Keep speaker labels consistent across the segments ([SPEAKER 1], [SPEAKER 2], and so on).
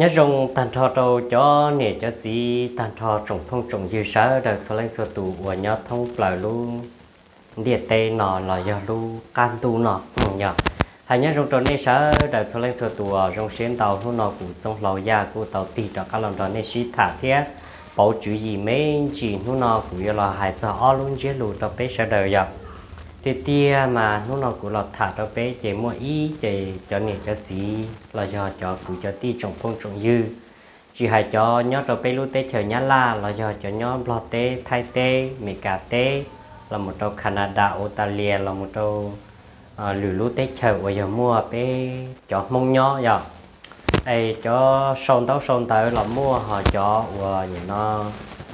[SPEAKER 1] nhớ rong tàn thọ đâu cho nè cho gì tàn thọ trồng phong trồng dư sớ đời số lên số tụ của nhớ thông lời luôn địa tê nọ là giờ lu can tu nọ nhở hay nhớ rong trồng nè sớ đời số lên số tụ rong xuyên tàu luôn nọ của trong lầu ya của tàu tì đó các lần đó nè xí thả thế bảo chú gì mấy chỉ luôn nọ của là hai giờ luôn chế lù cho bé sớ đời giờ thì tia mà nó cũng là thả cho bé chỉ mua ý chỉ cho nè cho gì là do cho cứ cho ti trồng phong trồng dư chỉ hay cho nhớ cho bé lúc tết chờ nhá là do cho nhớ lọt tê thay tê mì cà tê là một trâu Canada Australia là một trâu lử lúc tết chờ và giờ mua bé cho mông nhó giờ ai cho son tới là mua họ cho và nhìn nó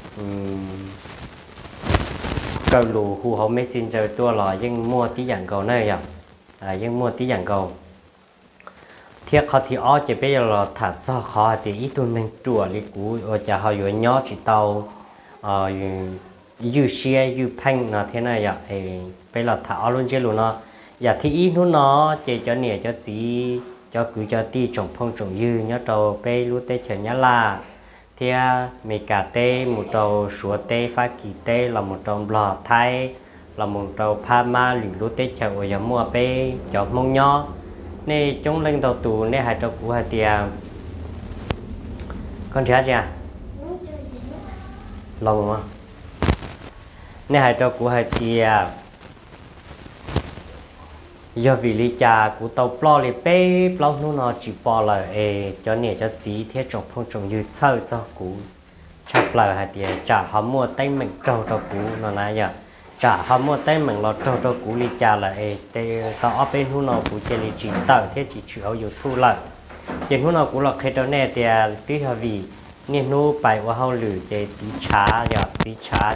[SPEAKER 1] cầu lù hù hậu messenger tua là dân mua tí dạng cầu này vậy dân mua tí dạng cầu thiết họ thì ó chỉ bây giờ là thả cho họ thì ít tuần mình chùa đi cũ ở chả họ vừa nhó chỉ tàu share phanh là thế này vậy bây giờ thả luôn chứ luôn nó giờ thì ít nó chỉ cho nè cho gì cho cứ cho ti trồng phong trồng dư nhớ tàu bây lúc tết chờ nhá là thì mì cà tê một trâu sủa tê phá kỳ tê là một trâu bò thái là một trâu Parma lử lúa tê chợ ở giờ mua bê cho mông nhó nè chúng lên tàu tù nè hai trâu cũ hai tia con thấy chưa lòng mà nè hai trâu cũ hai tia giờ vì lý cha của tàu Ploj thì bé Ploj nó chỉ bỏ lại cho nè cho gì thế trồng phong trồng như chơi cho cũ chắp lại hay thì trả họ mua tay mình trâu cho cũ nó này giờ trả họ mua tay mình lo trâu cho cũ lý cha là tê tao ở bên nó cũ chỉ lý chỉ tao thế chỉ chịu yêu thu lại chỉ nó cũ là khi đó nè thì tí hơi vì nè nó bài qua hao lử chỉ tí chả giờ tí chả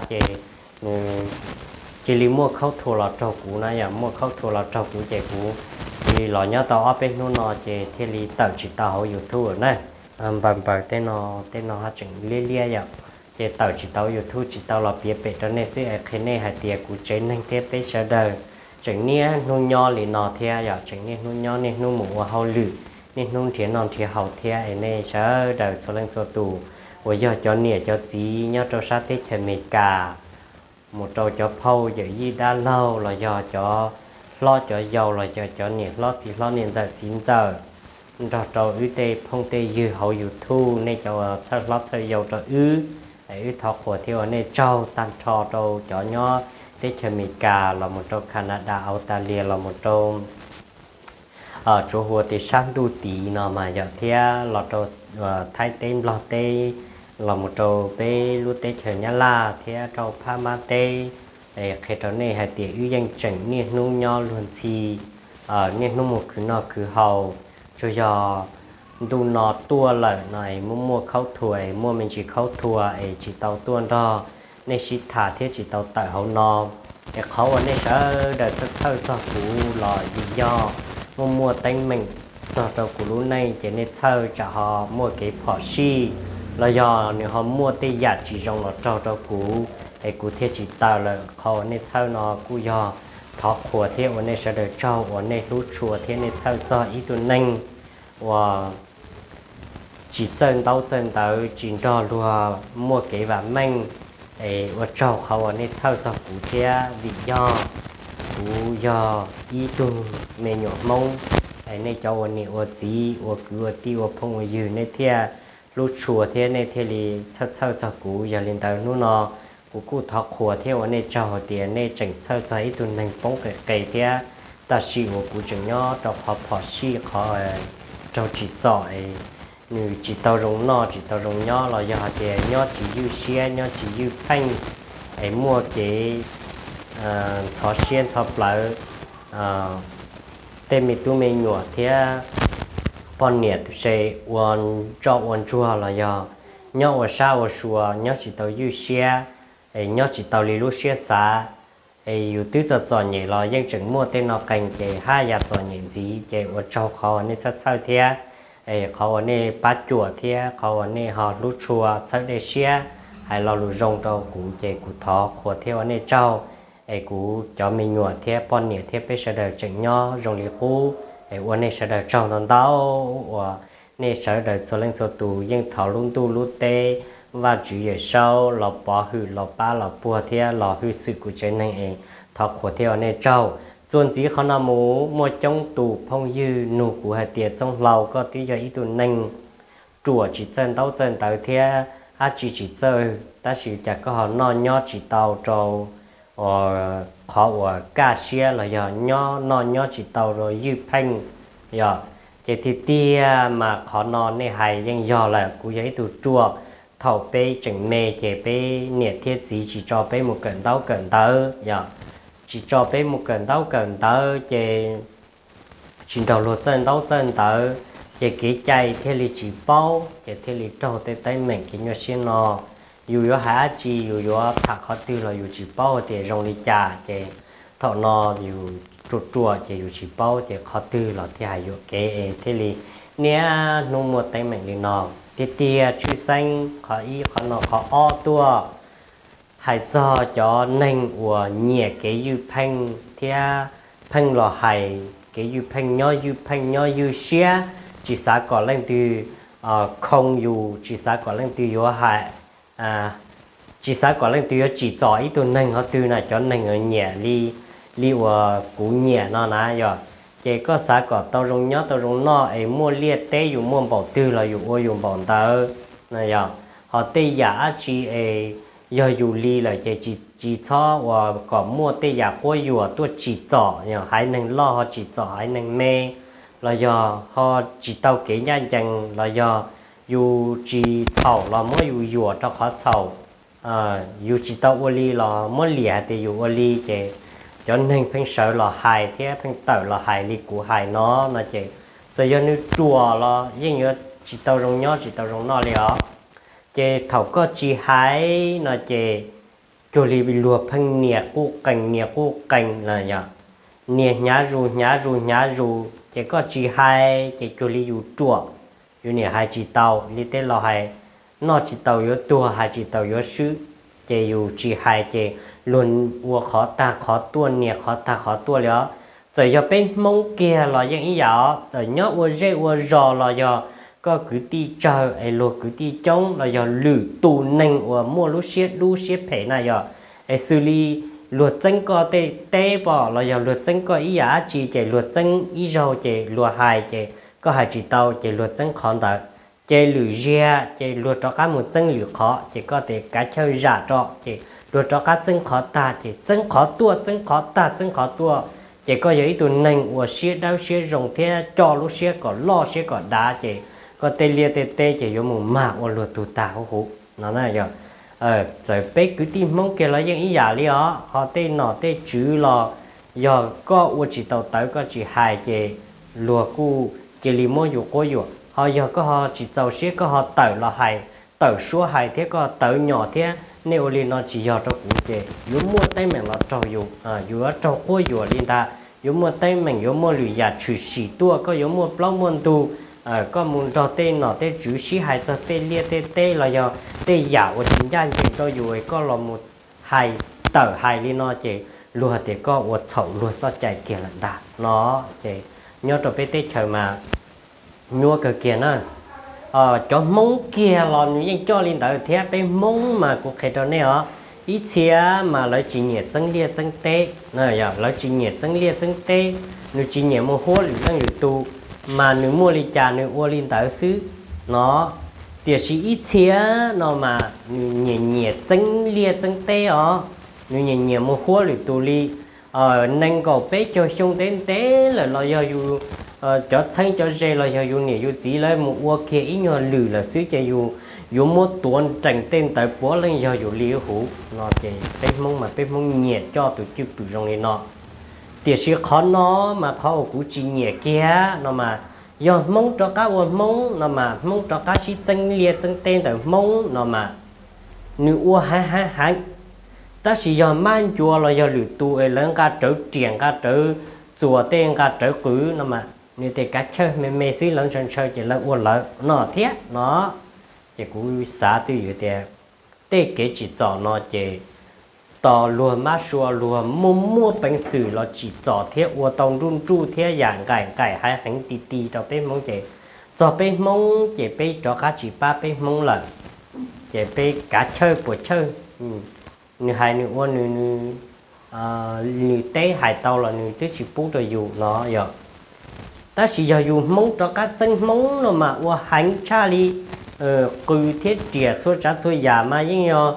[SPEAKER 1] chỉ li mua khâu thua là trâu cũ này giờ mua khâu thua là trâu cũ chạy cũ thì lò nhớ tao ở bên nó chỉ thì li tao chỉ tao hậu YouTube ở này bằng tên nó hát chỉnh lia vậy chỉ tao chỉ tao YouTube chỉ tao là bia bể đó nên sẽ cái này hay tiệt cũ chế nên tiếp tới sau đời chỉnh nia nu nho li nọ theo giờ chỉnh nia nu nho nia nu mũ hậu lử nia nu thiệt non thiệt hậu theo ở này sau đời sau lên sau tù bây giờ cho nia cho gì nhớ cho sát tết chơi mì cà một trâu cho phâu giờ gì đã lâu là do cho lo cho dầu là cho nhiệt lo chỉ lo niên giờ 9 giờ rồi trâu ứ tê phong tê dư hậu dư thu nên cho sao lo sao dầu cho ứ để thọ của theo nên trâu tan trò trâu cho nhỏ tết chơi mì cà là một trâu Canada Australia là một trâu ở chỗ hồ thì sang tu tí nó mà giờ theo là trâu thay tên lo tê là một trâu bé lúa tết chờ nhá la thì trâu Parma tê để khi đó này hay tiệt ưu danh chỉnh nè nu nho luôn chi nè nu một cứ nọ cứ hầu cho giờ đu nọ tua lại này mua khâu thuê mua mình chỉ khâu thua chỉ tàu tuôn đó nên chỉ thả thế chỉ tàu tại hậu nọ để khâu ở đây sẽ để thơ cho cũ lò gì do mua tay mình cho trâu cũ lúa này chỉ nên thơ cho họ mua cái phỏ xi là do nếu họ mua tê giả chỉ trong là trâu cũ để cũ thiết chỉ tạo là họ nên sau nó cũ do thọ của thiết và nên sẽ được trâu và nên lúa chùa thiết nên sau cho ít tuần nhanh và chỉ chân tàu chỉ cho luôn mua cái và manh để và trâu họ nên sau cho cũ thiết vì do ít tuần mình nhổ mông nên cho và nên và gì và cứ và tiêu và phong và dư nên thiết lúc chùa thế này thì li sâu cho cũ giờ lên tới nó cũ thọ khua theo này cho tiền này chỉnh sâu cho ít tuần này bóng cái thế ta xí của cũ chừng nhỏ cho họ xí họ cho chỉ giỏi người chỉ tao rong nhỏ là giờ tiền nhỏ chỉ dư xe nhỏ chỉ dư phanh mua cái xó xiên xó lại tên mình tụi mình nhọ thế bọn nhiệt sẽ uốn chua là do nhau ở sao ở xua nhau chỉ tàu du xe nhau chỉ tàu lì lúa xe xaอยู่ตื้อจอดใหญ่เรายังจึงมั่วเต้นนอกันเจห้ายาจอดใหญ่จีเจว่าเจ้าเขาเนี่ยชัดเท่าเทียเขาเนี่ยปัดจั่วเทียเขาเนี่ยหอลุชัวชัดเดเชียให้เราลุจงเจ้ากูเจกูทอขวดเทียวันเนี่ยเจ้ากูจะมีหนวดเทียป้อนเนี่ยเทียไปเสด็จจึงย่อจงลีกูวันนี้เสด็จเจ้าตอนเต้าว่า nên sợ đời cho lên cho tù nhưng thảo luôn tu lúc tê và chủ yếu sau là bỏ hư là ba là bùa theo là hư sự của chế này thọ của theo nên trâu chuẩn chỉ khó nào mua trong tù phong dư nụ của hạt tiệt trong lầu có tí giờ ít tù nành chùa chỉ chân tàu chân tới theo chỉ chơi ta chỉ chả có họ non nhỏ chỉ tàu trâu khó cá xe là giờ nhỏ non nhỏ chỉ tàu rồi dư phanh giờ chỉ thì tia mà khó non này hay nhưng giờ là cú giấy tụ chùa thầu bê chừng mê chỉ bê nhiệt thiết gì chỉ cho bê một cận tớ giờ chỉ cho bê một cận tớ chỉ đầu lột chân tớ chỉ cái chạy thế là chỉ bao chỉ thế là trâu tay mình cái nhau xin nó dù có há chi dù có thạc khó tư là dù chỉ bao thì rong đi trà chỉ thọ nó dù chua chỉ dù chỉ bao thì khó tư là thì hay dù cái thế là nếu nung một tay mình đi nó tia chui xanh khó y khó nó khó o tua hay cho nên của nhẹ cái dư phanh thì phanh là hay cái dư phanh nhỏ dư xía chỉ xã có lên từ không dù chỉ xã có lên từ yếu hại chỉ xã có lên từ chỉ cho ít tuần nên họ từ này cho nên ở nhẹ li của cú nhẹ nó nè rồi chỉ có xã có tao rong nhớ tao rong nó ấy mua liệt tế dùng mua bảo tư là dùng ô dùng bảo tơ này rồi họ tê giả chỉ ấy giờ dù li là chỉ cho và có mua tê giả qua dù tôi chỉ cho nhờ hãy nên lo họ chỉ cho hãy nên mê là do họ chỉ tao kỹ nhanh chẳng là do dù chỉ sầu là mới dù dùa cho khó sầu dù chỉ tao ô li là mới lìa thì dù ô li chỉ cho nên phải sợ là hại thế phải tự là hại li của hại nó là chỉ giờ do như chùa là như như chỉ tao rong nhó chỉ tao rong nó liền chỉ thầu có chỉ hại nó chỉ cho li bị lùa phăng nhẹ cu cành là nhở nhẹ nhá ru chỉ có chỉ hai chỉ cho li dù chùa dù nhẹ hai chỉ tàu li tên là hai nó chỉ tàu yếu tua hai chỉ tàu yếu sứ chỉ dù chỉ hai chỉ luônua khó ta khó tua nhẹ khó tua đó rồi giờ bên mông kia là những ý đó rồi nhớ ua dê ua rò là giờ có cứ đi chờ ấy luôn cứ đi trống là giờ lử tù nành ua mua lú xiết phải này giờ ấy xử lý luật chân có tê bỏ là giờ luật chân có ý giá chỉ luật chân ý rau chỉ luật hài chỉ có hài chỉ tàu chỉ luật chân khó tờ chỉ lử ria chỉ luật cho các một chân lử khó chỉ có thể cá chơi giả trọ chỉ luật cho các chân khó ta chỉ chân khó tua chân khó tua chỉ có giấy tụ nành của xiết đau xiết rồng thế cho lúc xiết có lo xiết có đá chỉ có tê lia tê chỉ có một mạc của luật tụ ta hú nó này giờ rồi bé cứ tìm mong kia là những ý giả lý họ tên nó tên chữ là giờ có u chỉ tàu tới có chỉ hai cái lúa cu cái li mua dụ có dụ họ giờ có họ chỉ tàu xe có họ tới là hai tới số hai thế có tới nhỏ thế nếu li nó chỉ giờ cho cụ chế dụ mua tay mình là trâu dụ dụ ở trâu có dụ liên ta dụ mua tay mình dụ mua lười giả chữ xì tua có dụ mua plau muôn tu có muốn cho tên nó tên chữ xí hai cho tên lia tên là do tên giả của chính gia chính cho dù ấy có là một hai tờ hai li nó chỉ lùa thì có một sầu lùa cho chạy kia lần ta nó chỉ nhớ cho bé tết chờ mà nhua cái kia nó cho mông kia là những cho lên tới thế bé mông mà cuộc khai cho này ít chia mà lấy chỉ nhiệt chân lia chân tê này giờ lấy chỉ nhiệt chân lia chân tê nếu chỉ nhiệt một hố liền đang được tu mà nếu mua li trà nếu mua lên tới xứ nó tiệt sĩ ít chia nó mà nhẹ chân lia chân tê nếu nhẹ một hố liền tu li nên cầu bé cho xong tế là do dù cho xanh cho dê là do dù nhẹ dù chỉ lấy một uo kia ít nhỏ lử là xứ cho dù mua tuần trành tên tới bố lên do dù li hủ nó chỉ bé mong nhẹ cho tụi chụp tụi rong này nó tiệt sĩ khó nó mà khó của chị nhẹ kia nó mà do mong cho các uo mong nó mà mong cho các sĩ chân lia chân tên tới mong nó mà nữ uo hai ta chỉ do mang chùa là do lử tu ấy lớn cả trở triển cả trở chùa tên cả trở cử nó mà như thế cả chơi mê xí lớn chân chơi chỉ là uo lợi nó thiết nó chỉ cũng xả từ như thế tê cái chỉ cho nó chỉ tò lùa má xua lùa mua bánh sử là chỉ cho thiết uo tông run tru thiết dạng cải hay hành tì cho bên mong chỉ cho bên mông chỉ bên cho cá chỉ ba bên mông lợn chỉ bên cá chơi bữa chơi người hai người uốn người té hải tàu là người té chỉ bút rồi dù nó giờ ta chỉ giờ dù mông cho cá chân mông rồi mà uốn hành cha đi cứ thiết trẻ cho cha cho già mà nhưng mà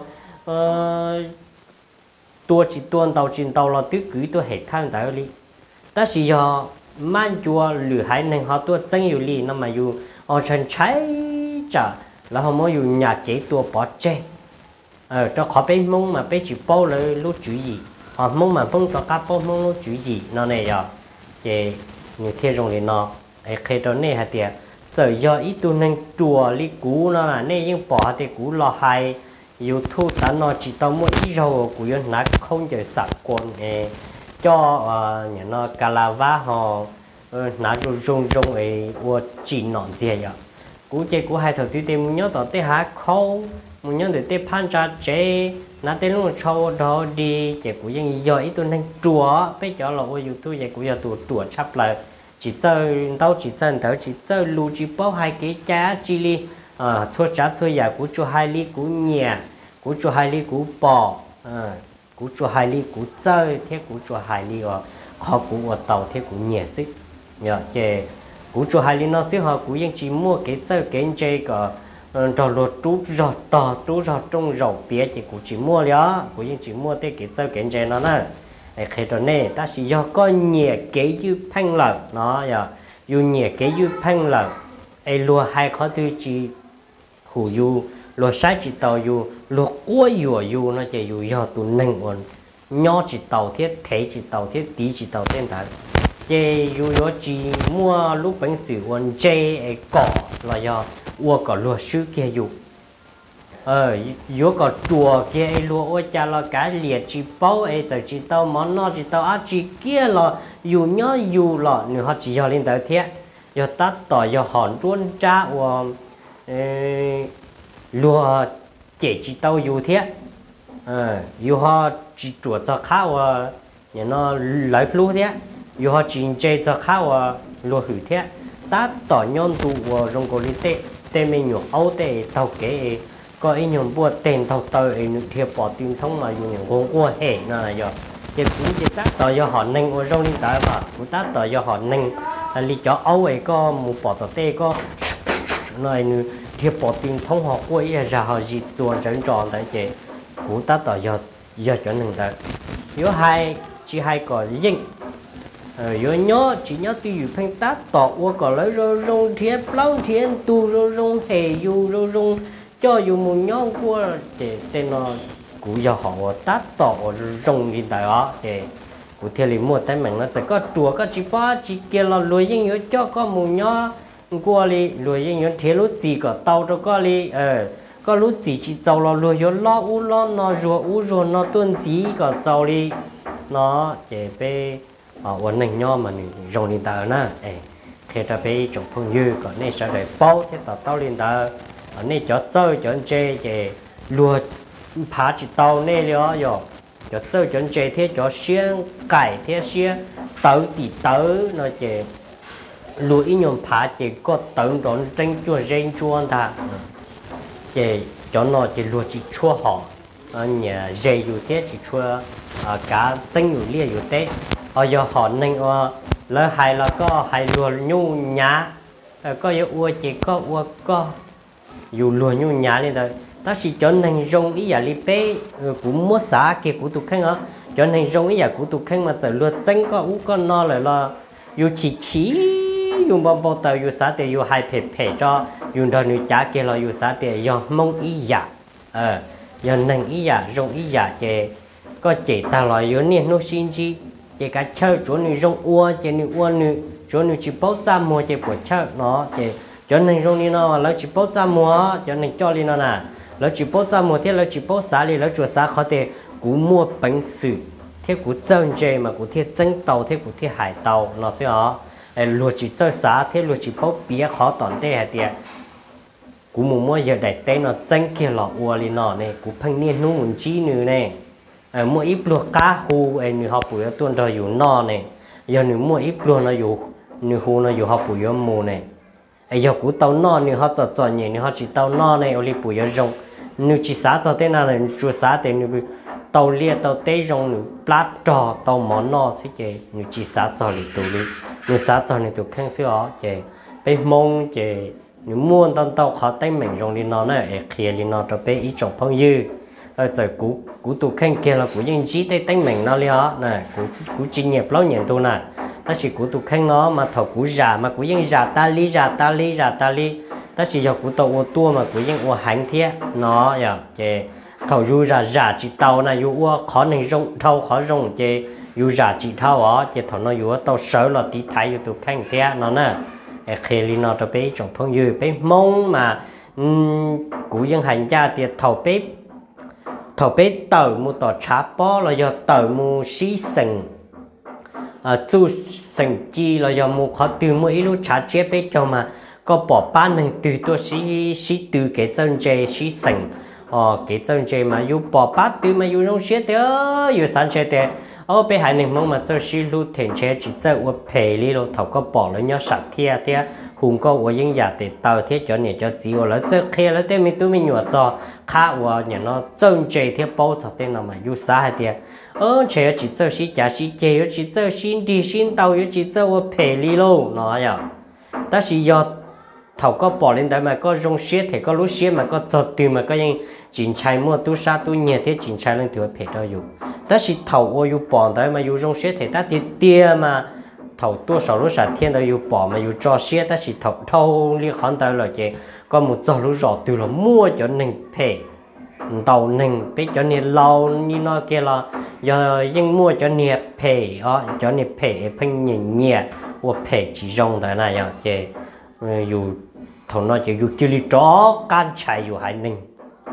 [SPEAKER 1] tua chỉ tuần tàu trên tàu là tứ cứ tôi hết tham tại đi ta chỉ giờ man chùa lửa hải nên họ tua chânอยู่đi nó mà dù ở trên trái chả là họ mới dùng nhà chế tua bỏ che cho khó bên mông mà bên chỉ baoเลยlúc chủ gì họ mông mà mông cho các bao mông lúc chủ gì nó này giờ thì như thế rồi thì nó khi đó này hạt tiền giờ giờ ít tu nên chùa li cũ nó là này nhưng bỏ thì cũ lo hay yêu thu ta nó chỉ tao mua ít rồi của dân nát không chờ sạc quần cho nhà nó cà la vá họ nát rung ấy của chỉ nón gì vậy cú chơi cú hai thằng tuy tìm muốn nhớ tao tê há không muốn nhớ để tê phan cha chế nát tê luôn trâu đó đi chơi cú dân giờ ít tu nên chùa bây giờ là ôi yêu thu chơi cú giờ tu chùa chắp lại chỉ chơi tao chỉ chân tao chỉ chơi lù chỉ bao hai cái giá chỉ li thua trả thua giả cú cho hai ly cú nhẹ cú cho hai ly cú bò cú cho hai ly cú chơi thế cú cho hai ly khó cú ở tàu thế cú nhẹ xí nhờ chè cú cho hai ly nó xí họ cú ยัง chỉ mua cái chơi cái chơi cả trò lột trú giọt tò trú giọt trong rau bía thì cú chỉ mua đó cú ยัง chỉ mua thế cái chơi cái chơi nó nè khi đó nè ta chỉ do có nhẹ cái dư phanh lợn nó giờ dù nhẹ cái dư phanh lợn ai lúa hai khó tư chỉ hủ dù lúa sai chỉ tàu dù lúa cua dù nó chỉ dù do tụ nâng còn nho chỉ tàu thiết thế chỉ tàu thiết tí chỉ tàu tên thật chỉ dù do chỉ mua lúc bánh sủi còn chê cỏ là do ua cỏ lúa sứ kia dù có chùa kia lúa ôi cha là cá liệt chỉ bao ấy từ chỉ tao món nó chỉ tao ăn chỉ kia là dù nhớ dù là nếu họ chỉ cho lên tới thế giờ tắt tỏi giờ hòn chuôn cha và lúa chỉ tao dù thế dù họ chỉ chuột cho khá và nhà nó lấy lúa thế dù họ chỉ chơi cho khá và lúa hủy thế tắt tỏi nhon tụ và rong cổ li tê mình nhổ áo tê tao kế có ý nhung bùa tiền thầu tơi ấy thiệp bỏ tim thông mà dùng những con cua hẻ nó là do chỉ cũng chỉ tác tờ do họ nâng ở trong linh tài mà cũng tác tờ do họ nâng li cho ấu ấy có một bỏ tờ tê có này thiệp bỏ tim thông họ cua ấy ra họ gì chuồn trấn tròn tại chị cũng tác tờ do cho nâng tới yếu hai chỉ hai có dinh yếu nhớ chỉ nhớ tiêu dụ phanh tác tọ qua có lấy rong thiệp lâu thiệp tu rong hề du rong cho dù một nhóm của tên nó cũng do họ tát tỏ rong hiện tại đó thì cụ thể là một tay mình nó sẽ có chùa có chỉ ba chỉ kia là lùi những yếu cho có một nhóm qua đi lùi những yếu thế lúc gì có tàu cho có đi có lúc gì chỉ tàu là lùi yếu lo nó rùa nó tuân gì có tàu đi nó để về ở vấn đề nhau mà rong hiện tại nè khi ta về trong phong dư có nên sẽ để bao thế tàu hiện tại này cho chơi cho chơi thì lúa phá chỉ tàu này đó rồi cho chơi cho chơi thế cho xiên cải thế xiên tớ thì tớ nó chỉ lúa ít nhom phá chỉ có tớ tròn tranh chua rên chuan ta chỉ cho nó chỉ lúa chỉ chua họ nhà dây dù thế chỉ chua cá tranh dù lia dù thế giờ họ nên là hay là có hay lúa nhu nhá có yếu ua chỉ có ua có dù lùa như nhà lên đó ta chỉ cho nên rong ý giả li bê cũng mua xả kia của tụi khang á cho nên rong ý giả của tụi khang mà giờ lùa chân có ú con no lại là dù chỉ dù bao tàu dù xả thì dù hai phê cho dù đó nữ trả kia là dù xả thì do mong ý giả do nên ý giả rong ý giả chè có chỉ ta là dù niên nó xin chi chè cả chơi chỗ nữ rong ua chè nữ ua nữ chỗ nữ chỉ bao ra mua chè của chơi nó chè cho nên rong đi nó là chỉ bao ra mua cho nên cho đi nó nè là chỉ bao ra mua thế là chỉ bao xả đi là chuột xả khó thì cú mua bánh sủi thế cú chân chơi mà cú thế chân tàu thế cú thế hải tàu nó sẽ ở lúa chỉ chơi xả thế lúa chỉ bao bía khó tòn thế hay tiệt cú mua giờ đại té nó chân kia lọ ua đi nó này cú phăng niên nó muốn chi nữa này mua ít lúa cá hu người họ bùi tuần rồiอยู่นอnày giờ người mua ít lúa nóอยู่người hu nóอยู่họ bùi mù này ai giờ cú tàu no nếu họ chọn nhỉ nếu họ chỉ tàu no này ở đây bùi ở rong nếu chỉ xả cho thế nào này chúa xả thì nếu tàu lia tàu tê rong nếu plát trò tàu món no sẽ chơi nếu chỉ xả cho thì tụ đi nếu xả cho thì tụ khăn xưa ó chơi bên mông chơi nếu muốn tàu khó tay mình rong đi nó này kia đi nó cho bên ý trọng phong dư giờ cú tụ khăn kia là cú những chỉ tay mình nó li ó này cú chuyên nghiệp lâu nhận tụ này ta chỉ cú tụ khăn nó mà thầu cú giả mà cú những giả ta li ta chỉ giờ cú tàu ô tua mà cú những ô hành thế nó giờ chơi thầu du giả chỉ tàu này du ô khó nên rong thâu khó rong chơi du giả chỉ thâu ó chơi thầu nó du tàu sớ là tí thái du tụ khăn thế nó nè khi li nó cho bé trong phong dư bé mong mà cú những hành gia thì thầu bé tàu mua tàu chả bó là do tàu mua xí sừng chú sừng chi là do mua khó từ mua ít lúc chả chế bé cho mà có bỏ bán nên từ tôi xí từ cái chân chơi xí sừng cái chân chơi mà yêu bỏ bán từ mà yêu rong xí thế yêu sản chế thế bé hải nên mong mà cho xí lúc thèn chế chỉ cho我赔哩咯头个bỏ了nhau sạch thế thế hùng có我应nhà để tàu thế cho này cho chỉ我了这开了对面对面nhỏ cho khá我nhà nó chân chơi thế bao giờ thế nào mà yêu啥thế chế chỉ cho xí giá xí chế chỉ cho xin đi xin tàu chỉ cho我赔哩咯nó呀但是要thầu có bỏ lên đấy mà có rong xế thì có lúa xế mà có giọt từ mà có những chín chai mua tu sa tu nhẹ thế chín chai lên thừa phải đâu dùng, ta chỉ thầu ô yêu bỏ đấy mà yêu rong xế thì ta thì tia mà thầu tua sáu lúa sạch thiên đâu yêu bỏ mà yêu cho xế ta chỉ thầu li khán tới là gì có một giọt lúa giọt từ là mua cho nên phải tàu nên biết cho nên lâu như nó kia là giờ nhưng mua cho nên phải cho nên phải phanh nhẹ nhẹ và phải chỉ rong đấy này à chị dù thầu nó chỉ dù chỉ cho can chạy dù hải ninh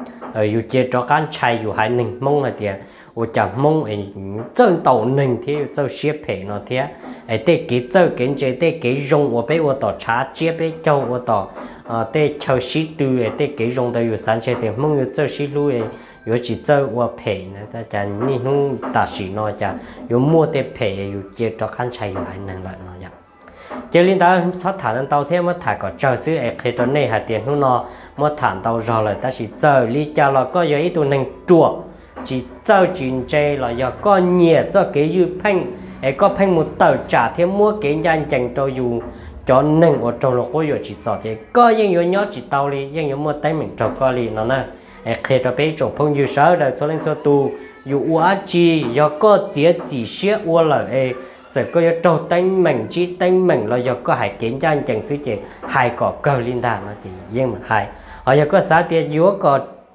[SPEAKER 1] dù chỉ cho can chạy dù hải ninh mong là tiền và chẳng mong chân tàu ninh thì châu xếp phải nó thế để cái châu cái chế để cái rong và bây giờ tàu trả chế bây châu và tàu để châu xí từ để cái rong đây dù sản chế thì mong dù châu xí lui dù chỉ châu và phải nữa ta chẳng như nó ta chỉ nói chẳng dù mua để phải dù chỉ cho can chạy dù hải ninh lại nó vậy chơi linh ta sát thả lên tàu thêm mất thả có chờ xứ ấy khi cho nên hạt tiền hôm nọ mất thả tàu rồi là ta chỉ chờ lý cho là có giấy tụ nâng chùa chỉ chờ chuyện chơi là do có nhẹ cho cái dư phanh ấy có phanh một tờ trả thêm mua cái danh chẳng cho dù cho nâng ở trong là có giờ chỉ chờ thì có những người nhớ chỉ tàu đi những người mua tay mình cho có đi nó nè ấy khi cho bé trong phong dư sáu rồi số lên số tu dù quá chi do có chỉ xếp qua lời giờ có trâu tay mình chỉ tay mình là do có hải kiến cho anh chẳng xứ chị hai cỏ cơ linh đàn nó chỉ riêng mà hai ở giờ có xã tiền dúa có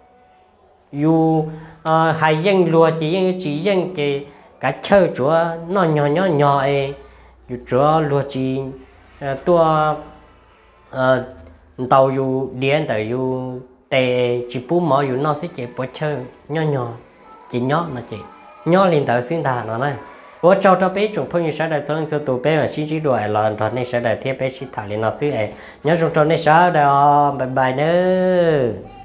[SPEAKER 1] dù hai dân lúa chỉ dân chị cả chơi chúa nó nhỏ ấy dù chúa lúa chỉ tua tàu dù điện tới dù tè chỉ bù mỏ dù nó sẽ chị bỏ chơi nhỏ chỉ nhỏ mà chị nhỏ linh tới xuyên đàn nó này我找到别种朋友啥的，从就都别嘛，洗多了，然后那啥的，贴别洗塔里那水哎，你要从那啥的哦，拜拜呢。